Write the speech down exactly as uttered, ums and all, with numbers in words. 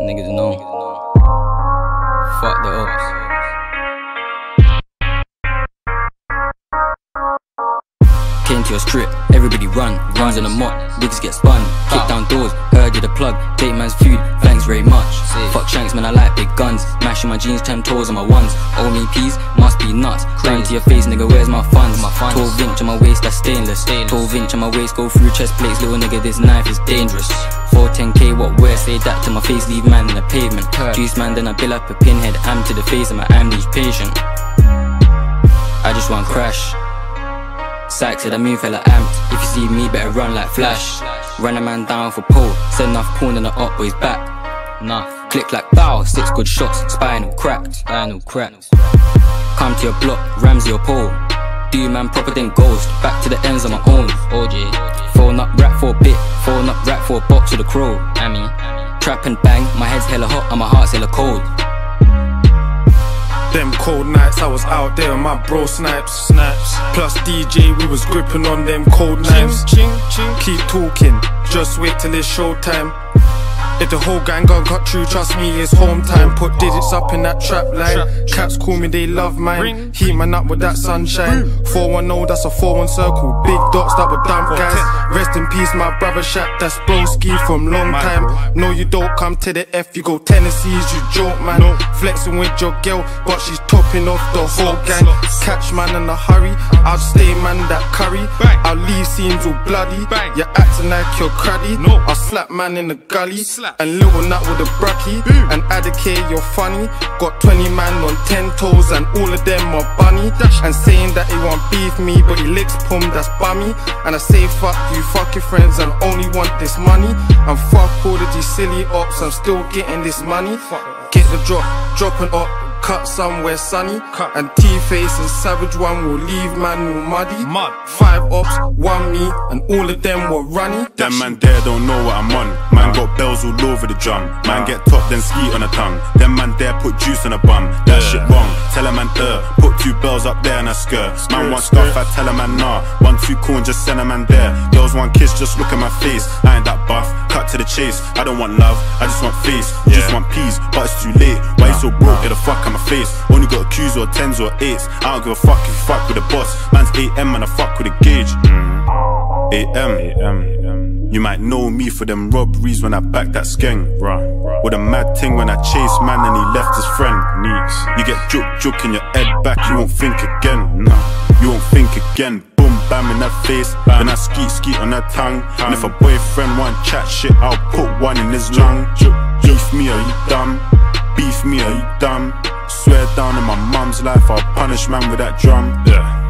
Niggas know. Fuck the ops. Came to your strip, everybody run. Runs in the mop, niggas get spun. Kick down doors, heard you the plug. Take man's food, thanks very much. Fuck shanks, man, I like big guns. Mashing my jeans, ten toes on my ones. Owe me peas, must be nuts. Down to your face, nigga, where's my funds? twelve inch on my waist, that's stainless. twelve inch on my waist, go through chest plates. Little nigga, this knife is dangerous. four ten K, what where? Say that to my face, leave man in the pavement. Juice man, then I bill up a pinhead. Am to the face of my amnesia patient. I just want crash. Psych said I move hella amped. If you see me, better run like Flash. Run a man down for pole. Send enough porn and the up boys back. Nah. Click like bow, six good shots. Spinal cracked. Spinal cracked. Come to your block, Ramsey or pole. Do man proper then ghost. Back to the ends on my own. O J. Phone up rap for a bit. Phone up rap for a box with a crow. I mean, trap and bang. My head's hella hot and my heart's hella cold. Them cold nights I was out there with my bro snipes, snaps. Plus D J, we was gripping on them cold knives. Ching, ching, ching. Keep talking, just wait till it's showtime. If the whole gang gon' cut through, trust me, it's home time. Put digits up in that trap line. Cats call me, they love mine. Heat man up with that sunshine. four one oh, that's a four one circle. Big dots that were dump guys. Rest in peace, my brother Shaq, that's broski from long time. No, you don't come to the F, you go Tennessee's, you joke man. Flexing with your girl, but she's topping off the whole gang. Catch man in a hurry, I'll stay man that curry. I'll leave scenes all bloody. You're acting like you're cruddy. I'll slap man in the gully. And little nut with a bracky. And Adike, you're funny. Got twenty man on ten toes and all of them are bunny. And saying that he won't beef me, but he licks pum, that's bummy. And I say fuck you, fuck your friends and only want this money. And fuck all of these silly ops, I'm still getting this money. Get the drop, dropping up, cut somewhere sunny. And T-Face and Savage One will leave man all muddy. Five ops, one me, and all of them were runny. Them man there don't know what I'm on. Man got bells all over the drum. Man get top then ski on a tongue. Them man there put juice on a bum. That shit wrong, tell a man uh put two bells up there in a skirt. Man want stuff, I tell a man nah. One two cool and just send a man there. Girls want kiss, just look at my face. I ain't that buff, cut to the chase. I don't want love, I just want face. You just want peas, but it's too late. Why you so broke, get the fuck on my face. Only got a Q's or tens or eights. I don't give a fuck if you fuck with the boss. Man's A M and I fuck with a gauge. A M, you might know me for them robberies when I back that skeng. With a mad ting when I chase man and he left his friend. You get juk juk in your head back, you won't think again. No, you won't think again. Boom bam in that face, then I skeet skeet on that tongue. And if a boyfriend want chat shit, I'll put one in his lung. Beef me, are you dumb? Beef me, are you dumb? Swear down on my mum's life, I'll punish man with that drum. Yeah.